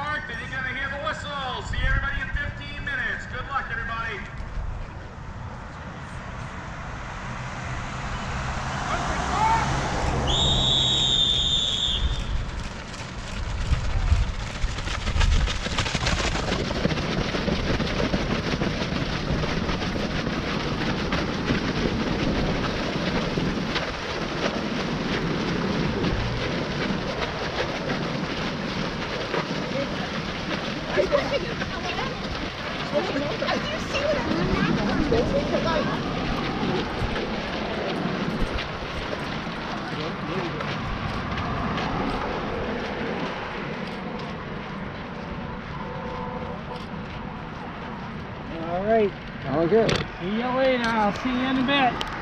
parked and you're going to hear the whistle. See everybody in 15 minutes. Good luck, everybody. All right. Okay. See you later. I'll see you in a bit.